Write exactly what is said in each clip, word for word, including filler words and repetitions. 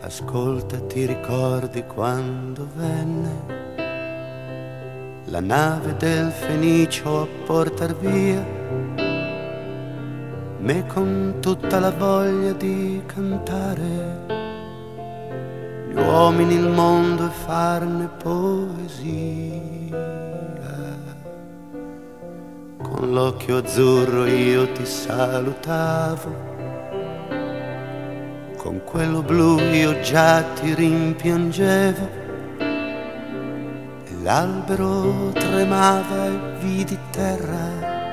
Ascolta, ti ricordi quando venne la nave del Fenicio a portar via me con tutta la voglia di cantare gli uomini, il mondo e farne poesia. Con l'occhio azzurro io ti salutavo, con quello blu io già ti rimpiangevo, e l'albero tremava e vidi terra,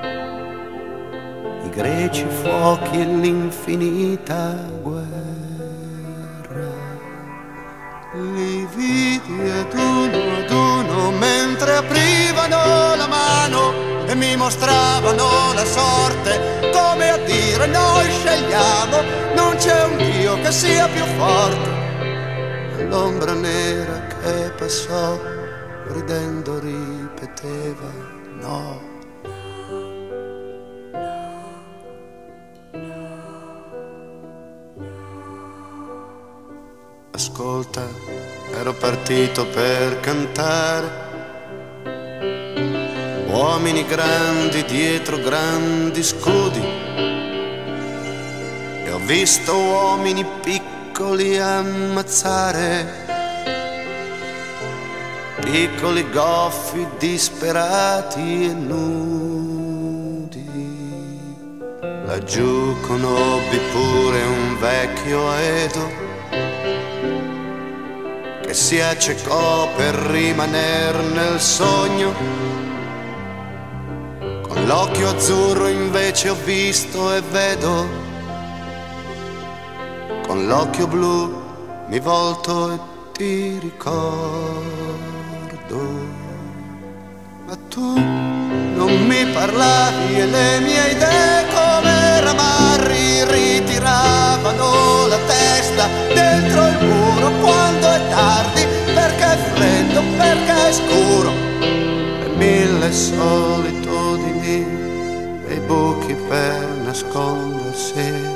i greci fuochi e l'infinita guerra. Li vidi ad uno ad uno mentre aprivano la mano e mi mostravano la sorte, come a dire noi scegliamo, non c'è un Dio che sia più forte. L'ombra nera che passò ridendo ripeteva no. Ascolta, ero partito per cantare, uomini grandi dietro grandi scudi, e ho visto uomini piccoli ammazzare, piccoli goffi disperati e nudi. Laggiù conobbi pure un vecchio Edo che si accecò per rimaner nel sogno. Con l'occhio azzurro invece ho visto e vedo, con l'occhio blu mi volto e ti ricordo. Ma tu non mi parlavi e le mie idee come ramarri ritiravano la testa dentro il muro quando è tardi, perché è freddo, perché è scuro, e mille solitudini e buchi per nascondersi.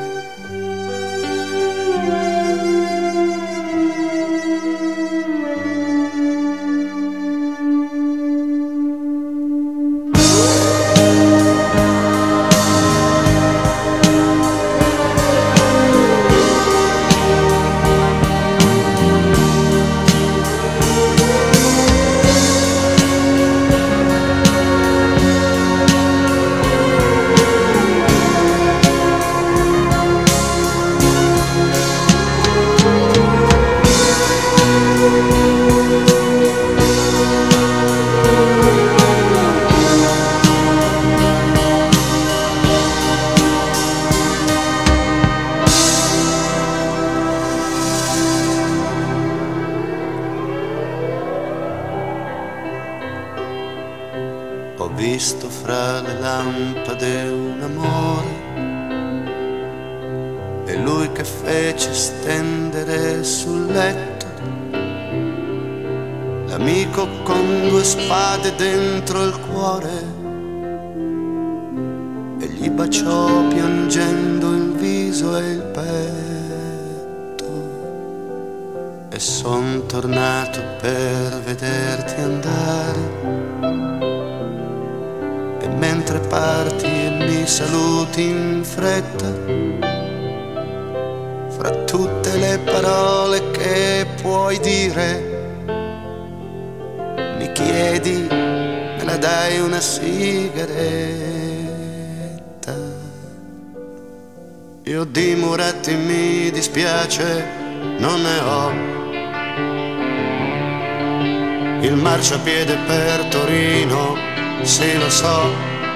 Ho visto fra le lampade un amore, e lui che fece stendere sul letto l'amico con due spade dentro il cuore, e gli baciò piangendo il viso e il petto. E son tornato per vederti andare, mentre parti e mi saluti in fretta, fra tutte le parole che puoi dire, mi chiedi, me la dai una sigaretta. Io di muretti mi dispiace, non ne ho, il marciapiede per Torino, sì lo so,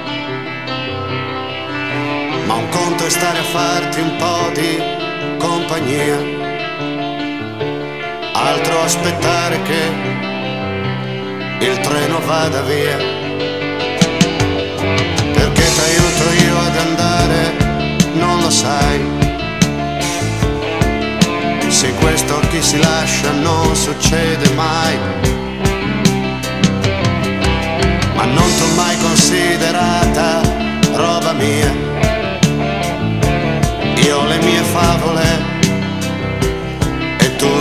ma un conto è stare a farti un po' di compagnia, altro aspettare che il treno vada via, perché t'aiuto io ad andare, non lo sai, se questo a chi si lascia non succede mai. Ma non t'ho mai considerata roba mia, io ho le mie favole e tu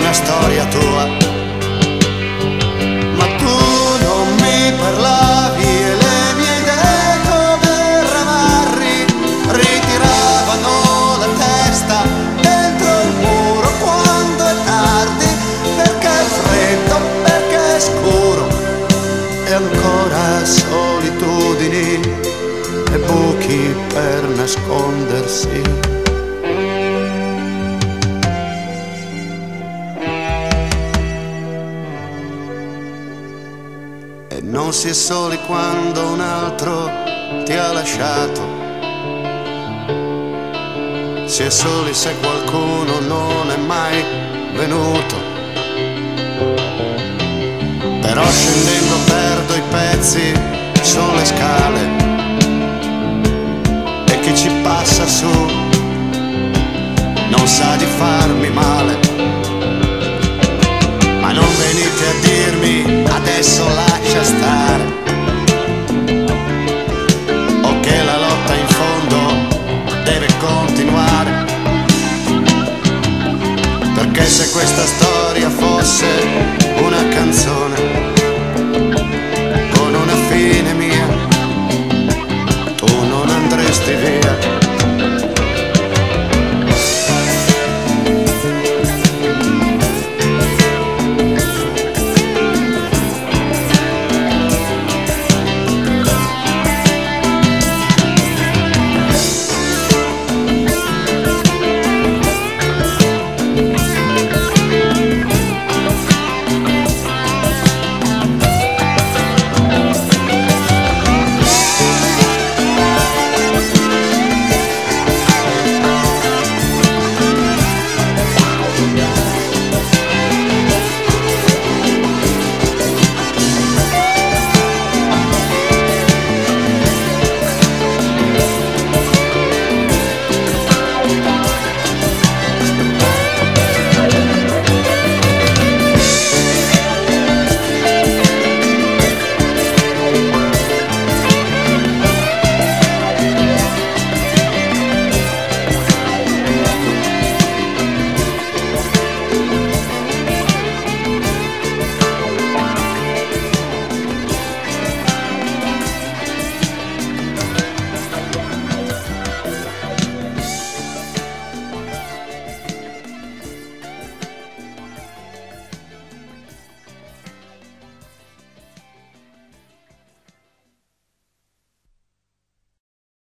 ragioni per nascondersi. E non si è soli quando un altro ti ha lasciato, si è soli se qualcuno non è mai venuto. Però scendendo perdo i pezzi sulle scale,